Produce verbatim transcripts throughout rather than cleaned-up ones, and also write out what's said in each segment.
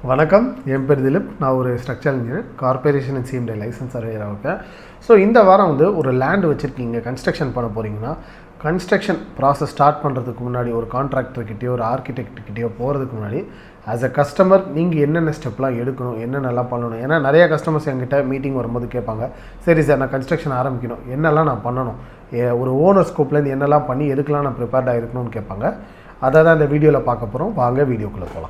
வணக்கம், என் பேர் திலீப். நான் ஒரு structural engineer, corporation and CMD license சர்வேயராக இருக்கேன். ஸோ இந்த வாரம் வந்து ஒரு லேண்ட் வச்சுருக்கீங்க, கன்ஸ்ட்ரக்ஷன் பண்ண போகிறீங்கன்னா, கன்ஸ்ட்ரக்ஷன் ப்ராசஸ் ஸ்டார்ட் பண்ணுறதுக்கு முன்னாடி ஒரு கான்ட்ராக்டர்கிட்டயோ ஒரு ஆர்கிடெக்ட்கிட்டயோ போகிறதுக்கு முன்னாடி ஆஸ் அ கஸ்டமர் நீங்கள் என்னென்ன ஸ்டெப்லாம் எடுக்கணும், என்னென்னலாம் பண்ணணும். ஏன்னா நிறைய கஸ்டமர்ஸ் என்கிட்ட மீட்டிங் வரும்போது கேட்பாங்க, சரி சார் நான் கன்ஸ்ட்ரக்ஷன் ஆரம்பிக்கணும், என்னெல்லாம் நான் பண்ணணும், ஒரு ஓனர் ஸ்கோப்லேருந்து என்னெல்லாம் பண்ணி எதுக்கெலாம் நான் ப்ரிப்பேர்டாக இருக்கணும்னு கேட்பாங்க. அதை தான் இந்த வீடியோவில் பார்க்க போகிறோம். வாங்க வீடியோக்குள்ளே போகலாம்.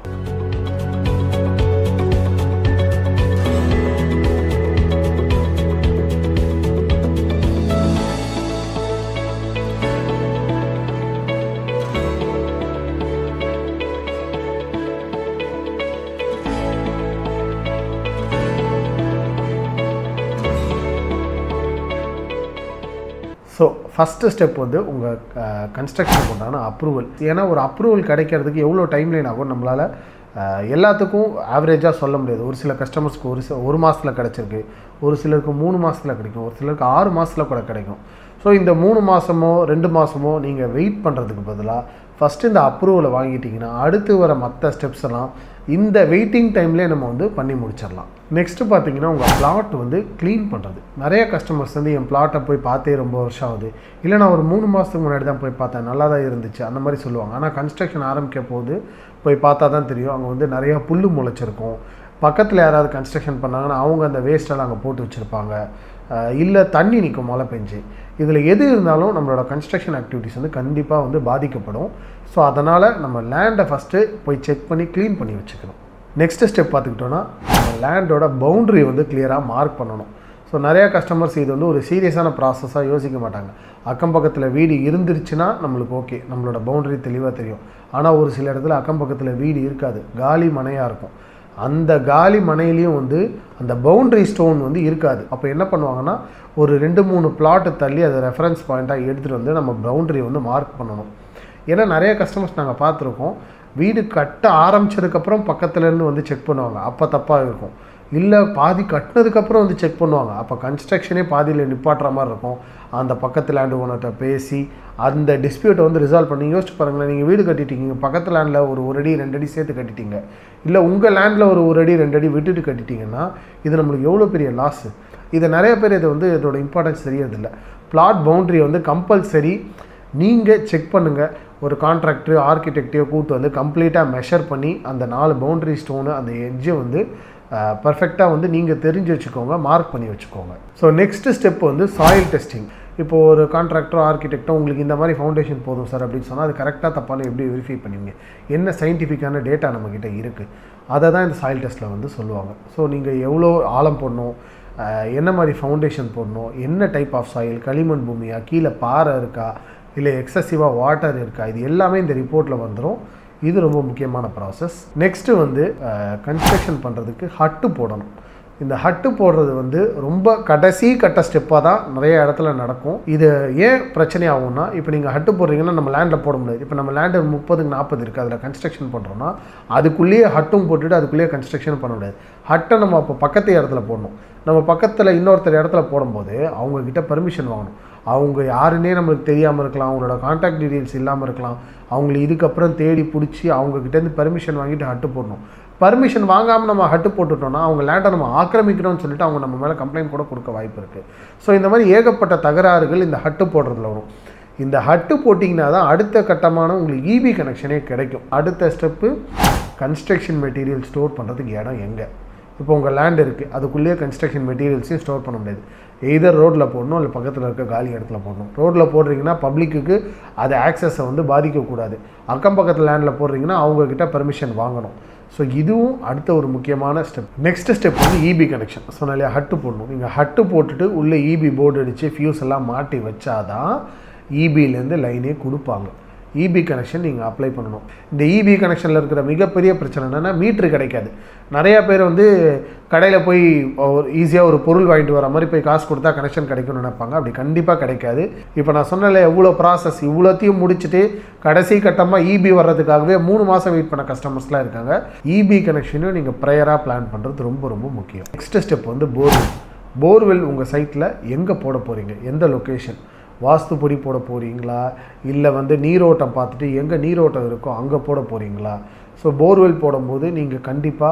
ஸோ ஃபஸ்ட்டு ஸ்டெப் வந்து உங்கள் கன்ஸ்ட்ரக்ஷனுக்கு உண்டான அப்ரூவல். ஏன்னா ஒரு அப்ரூவல் கிடைக்கிறதுக்கு எவ்வளோ டைம் லைன் ஆகும் நம்மளால் எல்லாத்துக்கும் ஆவரேஜாக சொல்ல முடியாது. ஒரு சில கஸ்டமர்ஸ்க்கு ஒரு ஒரு மாதத்தில் கிடச்சிருக்கு, ஒரு சிலருக்கு மூணு மாதத்தில் கிடைக்கும், ஒரு சிலருக்கு ஆறு மாதத்தில் கூட கிடைக்கும். ஸோ இந்த மூணு மாதமோ ரெண்டு மாதமோ நீங்கள் வெயிட் பண்ணுறதுக்கு பதிலாக ஃபஸ்ட்டு இந்த அப்ரூவலை வாங்கிட்டிங்கன்னா அடுத்து வர மற்ற ஸ்டெப்ஸ் எல்லாம் இந்த வெயிட்டிங் டைம்லேயே நம்ம வந்து பண்ணி முடிச்சிடலாம். நெக்ஸ்ட்டு பார்த்தீங்கன்னா உங்கள் பிளாட் வந்து க்ளீன் பண்ணுறது. நிறைய கஸ்டமர்ஸ் வந்து என் பிளாட்டை போய் பார்த்தே ரொம்ப வருஷம் ஆகுது, இல்லை நான் ஒரு மூணு மாதத்துக்கு முன்னாடி தான் போய் பார்த்தேன், நல்லா தான் இருந்துச்சு, அந்த மாதிரி சொல்லுவாங்க. ஆனால் கன்ஸ்ட்ரக்ஷன் ஆரம்பிக்க போது போய் பார்த்தா தான் தெரியும், அங்கே வந்து நிறையா புல் முளைச்சிருக்கும். பக்கத்தில் யாராவது கன்ஸ்ட்ரக்ஷன் பண்ணாங்கன்னா அவங்க அந்த வேஸ்ட்டெல்லாம் அங்கே போட்டு வச்சுருப்பாங்க, இல்லை தண்ணி நிற்கும் மழை பெஞ்சு. இதில் எது இருந்தாலும் நம்மளோட கன்ஸ்ட்ரக்ஷன் ஆக்டிவிட்டிஸ் வந்து கண்டிப்பாக வந்து பாதிக்கப்படும். ஸோ அதனால் நம்ம லேண்டை ஃபஸ்ட்டு போய் செக் பண்ணி க்ளீன் பண்ணி வச்சுக்கணும். நெக்ஸ்ட்டு ஸ்டெப் பார்த்துக்கிட்டோன்னா நம்ம லேண்டோட பவுண்ட்ரி வந்து கிளியராக மார்க் பண்ணணும். ஸோ நிறையா கஸ்டமர்ஸ் இது வந்து ஒரு சீரியஸான ப்ராசஸாக யோசிக்க மாட்டாங்க. அக்கம் பக்கத்தில் வீடு இருந்துருச்சுன்னா நம்மளுக்கு ஓகே, நம்மளோட பவுண்ட்ரி தெளிவாக தெரியும். ஆனால் ஒரு சில இடத்துல அக்கம் பக்கத்தில் வீடு இருக்காது, காலி மனையாக இருக்கும். அந்த காலி மனையிலையும் வந்து அந்த பவுண்ட்ரி ஸ்டோன் வந்து இருக்காது. அப்போ என்ன பண்ணுவாங்கன்னா ஒரு ரெண்டு மூணு பிளாட்டு தள்ளி அதை ரெஃபரன்ஸ் பாயிண்ட்டாக எடுத்துகிட்டு வந்து நம்ம பவுண்ட்ரி வந்து மார்க் பண்ணணும். ஏன்னா நிறைய கஸ்டமர்ஸ் நாங்கள் பார்த்துருக்கோம், வீடு கட்ட ஆரம்பித்ததுக்கப்புறம் பக்கத்துலேருந்து வந்து செக் பண்ணுவாங்க, அப்போ தப்பாக இருக்கும். இல்லை பாதி கட்டினதுக்கப்புறம் வந்து செக் பண்ணுவாங்க, அப்போ கன்ஸ்ட்ரக்ஷனே பாதியில் நிப்பாட்டுற மாதிரி இருக்கும். அந்த பக்கத்து லேண்டு ஓனர்கிட்ட பேசி அந்த டிஸ்பியூட்டை வந்து ரிசால்வ் பண்ணி யோசிச்சு பாருங்களேன். நீங்கள் வீடு கட்டிட்டீங்க, பக்கத்து லேண்டில் ஒரு ஒரு அடி ரெண்டு அடி சேர்த்து கட்டிட்டீங்க, இல்லை உங்கள் லேண்டில் ஒரு ஒரு அடி ரெண்டு அடி விட்டுட்டு கட்டிட்டீங்கன்னா இது நம்மளுக்கு எவ்வளோ பெரிய லாஸு. இதை நிறைய பேர் இதை வந்து இதோட இம்பார்ட்டன்ஸ் தெரியறதில்லை. பிளாட் பவுண்ட்ரி வந்து கம்பல்சரி நீங்கள் செக் பண்ணுங்கள். ஒரு கான்ட்ராக்டர் ஆர்கிடெக்டையோ கூட்டு வந்து கம்ப்ளீட்டாக மெஷர் பண்ணி அந்த நாலு பவுண்ட்ரி ஸ்டோனு அந்த எட்ஜை வந்து பர்ஃபெக்டாக வந்து நீங்கள் தெரிஞ்சு வச்சுக்கோங்க, மார்க் பண்ணி வச்சுக்கோங்க. ஸோ நெக்ஸ்ட்டு ஸ்டெப் வந்து சாயில் டெஸ்டிங். இப்போது ஒரு கான்ட்ராக்டரோ ஆர்கிடெக்டோ உங்களுக்கு இந்த மாதிரி ஃபவுண்டேஷன் போதும் சார் அப்படின்னு சொன்னால் அது கரெக்டாக தப்பான எப்படி வெரிஃபை பண்ணுவீங்க, என்ன சயின்டிஃபிக்கான டேட்டா நம்மக்கிட்ட இருக்குது, அதை தான் இந்த சாயில் டெஸ்ட்டில் வந்து சொல்லுவாங்க. ஸோ நீங்கள் எவ்வளோ ஆழம் போடணும், என்ன மாதிரி ஃபவுண்டேஷன் போடணும், என்ன டைப் ஆஃப் சாயில், களிமண் பூமியா, கீழே பாறை இருக்கா, இல்லை எக்ஸசிவாக வாட்டர் இருக்கா, இது எல்லாமே இந்த ரிப்போர்ட்டில் வந்துடும். இது ரொம்ப முக்கியமான ப்ராசஸ். நெக்ஸ்ட்டு வந்து கன்ஸ்ட்ரக்ஷன் பண்ணுறதுக்கு ஹட்டு போடணும். இந்த ஹட்டு போடுறது வந்து ரொம்ப கடைசி கட்ட ஸ்டெப்பாக தான் நிறைய இடத்துல நடக்கும். இது ஏன் பிரச்சனை ஆகும்னா, இப்போ நீங்கள் ஹட்டு போடுறீங்கன்னா நம்ம லேண்டில் போட முடியாது. இப்போ நம்ம லேண்டு முப்பதுக்கு நாற்பது இருக்குது, அதில் கன்ஸ்ட்ரக்ஷன் பண்ணுறோன்னா அதுக்குள்ளேயே ஹட்டும் போட்டுட்டு அதுக்குள்ளேயே கன்ஸ்ட்ரக்ஷன் பண்ண முடியாது. ஹட்டை நம்ம அப்போ பக்கத்து இடத்துல போடணும். நம்ம பக்கத்தில் இன்னொருத்தர் இடத்துல போடும்போது அவங்கக்கிட்ட பர்மிஷன் வாங்கணும். அவங்க யாருன்னே நம்மளுக்கு தெரியாமல் இருக்கலாம், அவங்களோட கான்டாக்ட் டீட்டெயில்ஸ் இல்லாமல் இருக்கலாம். அவங்களை இதுக்கப்புறம் தேடி பிடிச்சி அவங்கக்கிட்டேருந்து பர்மிஷன் வாங்கிட்டு ஹட்டு போடணும். பர்மிஷன் வாங்காமல் நம்ம ஹட்டு போட்டுட்டோம்னா அவங்க லேண்டை நம்ம ஆக்கிரமிக்கணும்னு சொல்லிட்டு அவங்க நம்ம மேலே கம்ப்ளைண்ட் கூட கொடுக்க வாய்ப்பு இருக்குது. ஸோ இந்த மாதிரி ஏகப்பட்ட தகராறுகள் இந்த ஹட்டு போடுறதுல வரும். இந்த ஹட்டு போட்டிங்கன்னா தான் அடுத்த கட்டமான உங்களுக்கு இபி கனெக்ஷனே கிடைக்கும். அடுத்த ஸ்டெப்பு கன்ஸ்ட்ரக்ஷன் மெட்டீரியல் ஸ்டோர் பண்ணுறதுக்கு இடம் எங்கே. இப்போ உங்கள் லேண்ட் இருக்குது, அதுக்குள்ளேயே கன்ஸ்ட்ரக்ஷன் மெட்டீரியல்ஸையும் ஸ்டோர் பண்ண முடியாது. எய்தர் ரோட்டில் போடணும், இல்லை பக்கத்தில் இருக்க காலி இடத்துல போடணும். ரோட்டில் போடுறீங்கன்னா பப்ளிக்கு அது ஆக்சஸை வந்து பாதிக்கக்கூடாது. அக்கம் பக்கத்தில் லேண்டில் போடுறீங்கன்னா அவங்கக்கிட்ட பர்மிஷன் வாங்கணும். ஸோ இதுவும் அடுத்த ஒரு முக்கியமான ஸ்டெப். நெக்ஸ்ட் ஸ்டெப் வந்து இபி கனெக்ஷன். ஸோ நிறையா ஹட்டு போடணும். நீங்கள் ஹட்டு போட்டுட்டு உள்ளே இபி போர்டு அடித்து ஃபியூஸ் எல்லாம் மாட்டி வச்சாதான் இபியிலேருந்து லைனே கொடுப்பாங்க. இபி கனெக்ஷன் நீங்கள் அப்ளை பண்ணணும். இந்த இபி கனெக்ஷனில் இருக்கிற மிகப்பெரிய பிரச்சனை என்னென்னா மீட்ரு கிடைக்காது. நிறையா பேர் வந்து கடையில் போய் ஒரு ஈஸியாக ஒரு பொருள் வாங்கிட்டு வர மாதிரி போய் காசு கொடுத்தா கனெக்ஷன் கிடைக்கும்னு நினைப்பாங்க. அப்படி கண்டிப்பாக கிடைக்காது. இப்போ நான் சொன்னல எவ்வளோ ப்ராசஸ், இவ்வளோத்தையும் முடிச்சுட்டு கடைசி கட்டமாக இபி வர்றதுக்காகவே மூணு மாதம் வெயிட் பண்ண கஸ்டமர்ஸ்லாம் இருக்காங்க. இபி கனெக்ஷனையும் நீங்கள் ப்ரையராக பிளான் பண்ணுறது ரொம்ப ரொம்ப முக்கியம். நெக்ஸ்ட் ஸ்டெப் வந்து போர்வெல். போர்வெல் உங்கள் சைட்டில் எங்கே போட போகிறீங்க, எந்த லொக்கேஷன், வாஸ்துப்படி போட போகிறீங்களா, இல்லை வந்து நீரோட்டம் பார்த்துட்டு எங்கே நீரோட்டம் இருக்கோ அங்கே போட போகிறீங்களா. ஸோ போர்வெல் போடும்போது நீங்கள் கண்டிப்பாக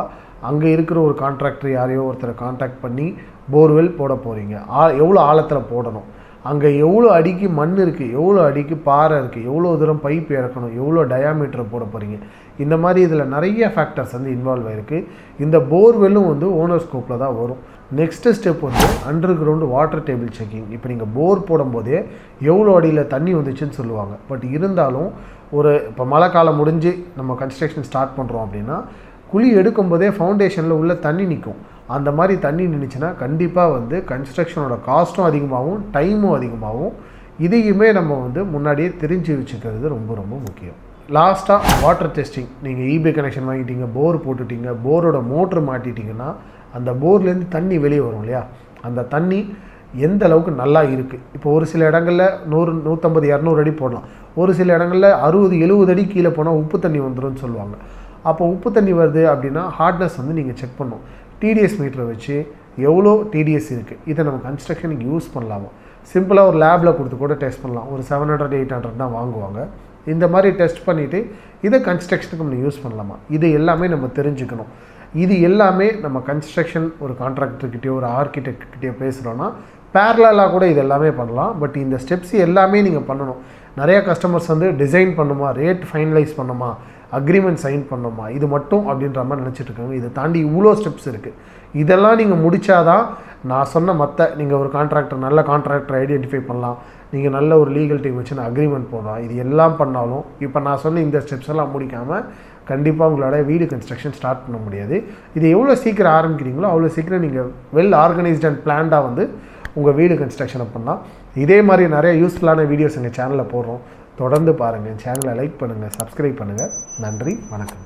அங்கே இருக்கிற ஒரு கான்ட்ராக்டர் யாரையோ ஒருத்தரை கான்டாக்ட் பண்ணி போர்வெல் போட போகிறீங்க. ஆ எவ்வளோ ஆழத்தில் போடணும், அங்கே எவ்வளோ அடிக்கு மண் இருக்குது, எவ்வளோ அடிக்கு பாறை இருக்குது, எவ்வளோ தூரம் பைப் இறக்கணும், எவ்வளோ டயாமீட்டர் போட போகிறீங்க, இந்த மாதிரி இதில் நிறைய ஃபேக்டர்ஸ் வந்து இன்வால்வ் ஆகிருக்கு. இந்த போர்வெல்லும் வந்து ஓனர் ஸ்கோப்பில் தான் வரும். நெக்ஸ்ட்டு ஸ்டெப் வந்து underground water table checking. இப்போ நீங்கள் போர் போடும்போதே எவ்வளோ அடியில் தண்ணி வந்துச்சுன்னு சொல்லுவாங்க. பட் இருந்தாலும் ஒரு இப்போ மழை காலம் முடிஞ்சு நம்ம கன்ஸ்ட்ரக்ஷன் ஸ்டார்ட் பண்ணுறோம் அப்படின்னா குழி எடுக்கும்போதே ஃபவுண்டேஷனில் உள்ள தண்ணி நிற்கும். அந்த மாதிரி தண்ணி நின்றுச்சுன்னா கண்டிப்பாக வந்து கன்ஸ்ட்ரக்ஷனோட காஸ்ட்டும் அதிகமாகவும் டைமும் அதிகமாகவும். இதையுமே நம்ம வந்து முன்னாடியே தெரிஞ்சு வச்சுக்கிறது ரொம்ப ரொம்ப முக்கியம். லாஸ்ட்டாக வாட்டர் டெஸ்டிங். நீங்கள் ஈபே கனெக்ஷன் வாங்கிட்டீங்க, போர் போட்டுட்டீங்க, போரோட மோட்ரு மாட்டிட்டிங்கன்னா அந்த போர்லேருந்து தண்ணி வெளியே வரும் இல்லையா, அந்த தண்ணி எந்த அளவுக்கு நல்லா இருக்குது. இப்போ ஒரு சில இடங்களில் நூறு நூற்றம்பது இரநூறு அடி போடலாம், ஒரு சில இடங்களில் அறுபது எழுபது அடி கீழே போனால் உப்பு தண்ணி வந்துடும் சொல்லுவாங்க. அப்போ உப்பு தண்ணி வருது அப்படின்னா ஹார்ட்னஸ் வந்து நீங்கள் செக் பண்ணணும். டிடிஎஸ் மீட்டரை வச்சு எவ்வளோ டிடிஎஸ் இருக்குது, இதை நம்ம கன்ஸ்ட்ரக்ஷனுக்கு யூஸ் பண்ணலாமா. சிம்பிளாக ஒரு லேபில் கொடுத்து கூட டெஸ்ட் பண்ணலாம். ஒரு செவன் ஹண்ட்ரட் எயிட் ஹண்ட்ரட் தான் வாங்குவாங்க. இந்த மாதிரி டெஸ்ட் பண்ணிவிட்டு இதை கன்ஸ்ட்ரக்ஷனுக்கு நம்ம யூஸ் பண்ணலாமா, இது எல்லாமே நம்ம தெரிஞ்சுக்கணும். இது எல்லாமே நம்ம கன்ஸ்ட்ரக்ஷன் ஒரு கான்ட்ராக்டர்கிட்டயோ ஒரு ஆர்கிடெக்ட்கிட்டயோ பேசுகிறோன்னா பேரலாக கூட இது எல்லாமே பண்ணலாம். பட் இந்த ஸ்டெப்ஸ் எல்லாமே நீங்கள் பண்ணணும். நிறைய கஸ்டமர்ஸ் வந்து டிசைன் பண்ணுமா, ரேட் ஃபைனலைஸ் பண்ணுமா, அக்ரிமெண்ட் சைன் பண்ணுமா, இது மட்டும் அப்படின்ற மாதிரி நினச்சிட்டு இருக்காங்க. இதை தாண்டி இவ்வளோ ஸ்டெப்ஸ் இருக்குது. இதெல்லாம் நீங்கள் முடித்தாதான் நான் சொன்ன மற்ற நீங்கள் ஒரு கான்ட்ராக்டர் நல்ல கான்ட்ராக்டர் ஐடென்டிஃபை பண்ணலாம், நீங்கள் நல்ல ஒரு லீகல் டீம் வச்சு நான் அக்ரிமெண்ட் போடலாம். இது எல்லாம் பண்ணாலும் இப்போ நான் சொன்ன இந்த ஸ்டெப்ஸ் எல்லாம் முடிக்காமல் கண்டிப்பாக உங்களோட வீடு கன்ஸ்ட்ரக்ஷன் ஸ்டார்ட் பண்ண முடியாது. இது எவ்வளோ சீக்கிரம் ஆரம்பிக்கிறீங்களோ அவ்வளோ சீக்கிரம் நீங்கள் வெல் ஆர்கனைஸ்ட் அண்ட் பிளான்டாக வந்து உங்கள் வீடு கன்ஸ்ட்ரக்ஷனை பண்ணலாம். இதே மாதிரி நிறைய யூஸ்ஃபுல்லான வீடியோஸ் எங்கள் சேனலில் போடுறோம். தொடர்ந்து பாருங்கள், சேனலை லைக் பண்ணுங்கள், சப்ஸ்கிரைப் பண்ணுங்கள். நன்றி, வணக்கம்.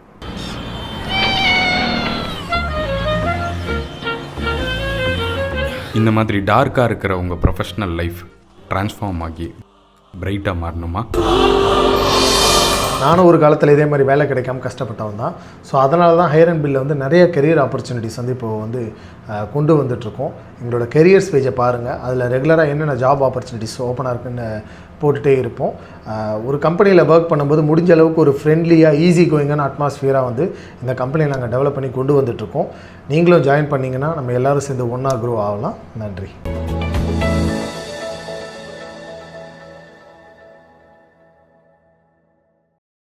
இந்த மாதிரி டார்க்காக இருக்கிற உங்கள் ப்ரொஃபஷ்னல் லைஃப் ட்ரான்ஸ்ஃபார்ம் ஆகி பிரைட்டாக மாறணுமா? நானும் ஒரு காலத்தில் இதே மாதிரி வேலை கிடைக்காம கஷ்டப்பட்டவன் தான். ஸோ அதனால தான் ஹையர் அண்ட் பில்டில் வந்து நிறைய கெரியர் ஆப்பர்ச்சுனிட்டிஸ் வந்து இப்போ வந்து கொண்டு வந்துட்ருக்கோம். எங்களோட கெரியர்ஸ் பேஜை பாருங்கள், அதில் ரெகுலராக என்னென்ன ஜாப் ஆப்பர்ச்சுனிட்டிஸ் ஓப்பனாக இருக்குன்னு போட்டுகிட்டே இருப்போம். ஒரு கம்பெனியில் ஒர்க் பண்ணும்போது முடிஞ்ச அளவுக்கு ஒரு ஃப்ரெண்ட்லியாக ஈஸி கோயிங்கான அட்மாஸ்ஃபியராக வந்து இந்த கம்பெனியை நாங்கள் டெவலப் பண்ணி கொண்டு வந்துட்ருக்கோம். நீங்களும் ஜாயின் பண்ணிங்கன்னா நம்ம எல்லோரும் சேர்ந்து ஒன்றா க்ரோ ஆகலாம். நன்றி.